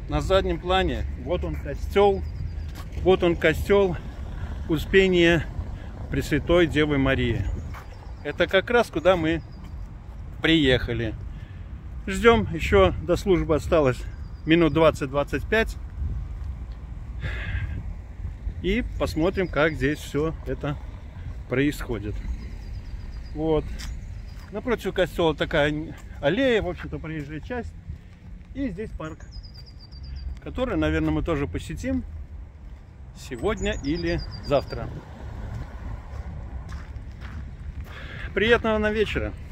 на заднем плане вот он костел. Вот он костел Успения Пресвятой Девы Марии. Это как раз куда мы приехали. Ждем, еще до службы осталось минут 20-25. И посмотрим, как здесь все это происходит. Вот. Напротив костела такая аллея, в общем-то, проезжая часть. И здесь парк, который, наверное, мы тоже посетим сегодня или завтра. Приятного нам вечера!